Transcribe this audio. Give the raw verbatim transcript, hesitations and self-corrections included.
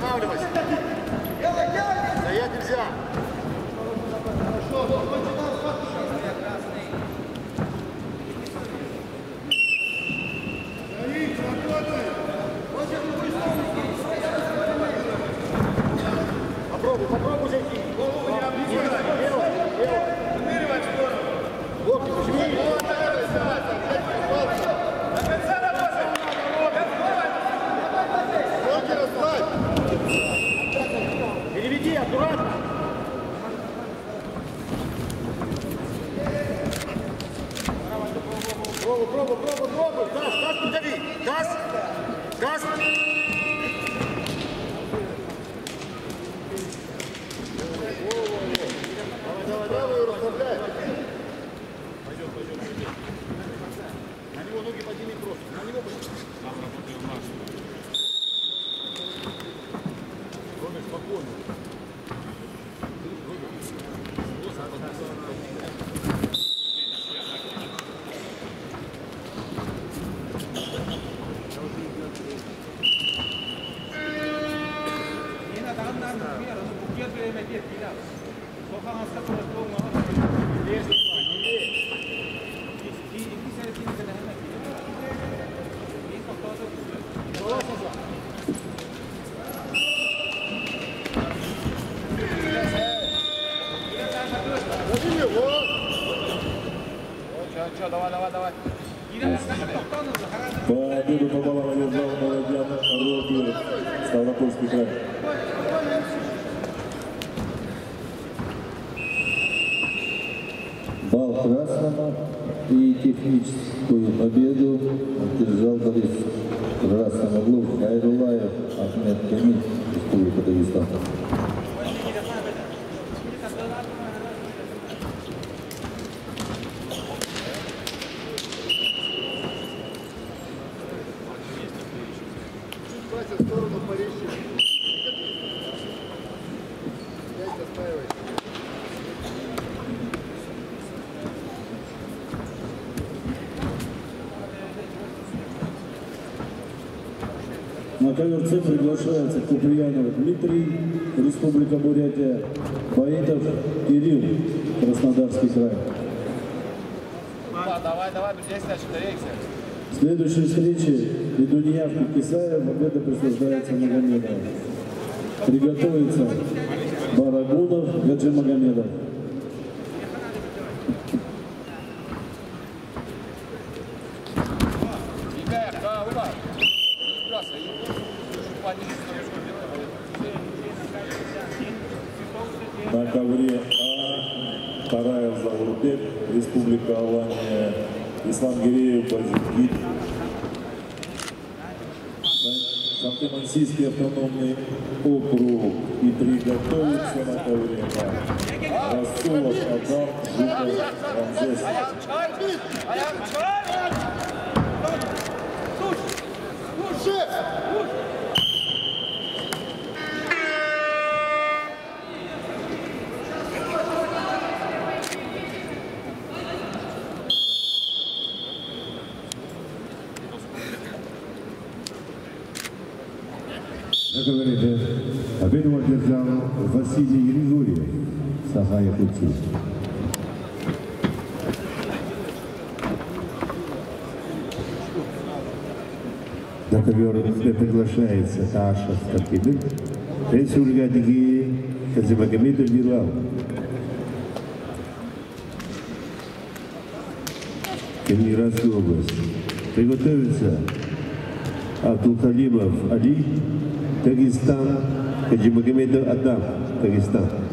останавливайся. Стоять нельзя. Попробуй, попробуй зайти. Локти пожми. Переведи, аккуратно. Пробуй, пробуй, пробуй, пробуй. Газ, газ придави. Газ. Газ. Давай, давай, давай, расслабляй. Пойдем, пойдем, пойдем. На него ноги подними просто. На него подними. Там работаем наш. Ровно спокойно. Давай, давай, давай. Победу по баллам одержал молодян Роги, Ставропольский край. Балл красному и техническую победу одержал Борис в красном углу Хайрулаев Ахмед Камиль, Республика Дагестан. В сторону Парижа. Опять настаивайся. На ковер-С приглашается Куприянов Дмитрий, Республика Бурятия, Поэтов Кирилл, Краснодарский край. Давай, давай, здесь дальше, коррекция. В следующей встрече Идуньяв Кисаев, победа присуждается Магомедову. Приготовится Барагунов Гаджи Магомедов. На ковре А Караев Завурбек, Республика Алания, Исламгиреев Базикит, Ханты-Мансийский автономный округ, и приготовится на ковре А Расулов Адам Жуков Рамзес. Как говорите, победу одержал Василий Григорьев, Саха-Якутия. На ковер приглашается Таша Скорпидын, Республика Гаджимагомедов Билал. Калининградская область. Приготовится Абдулхалимов Али, Дагестан, Гаджимагомедов Адам, Дагестан.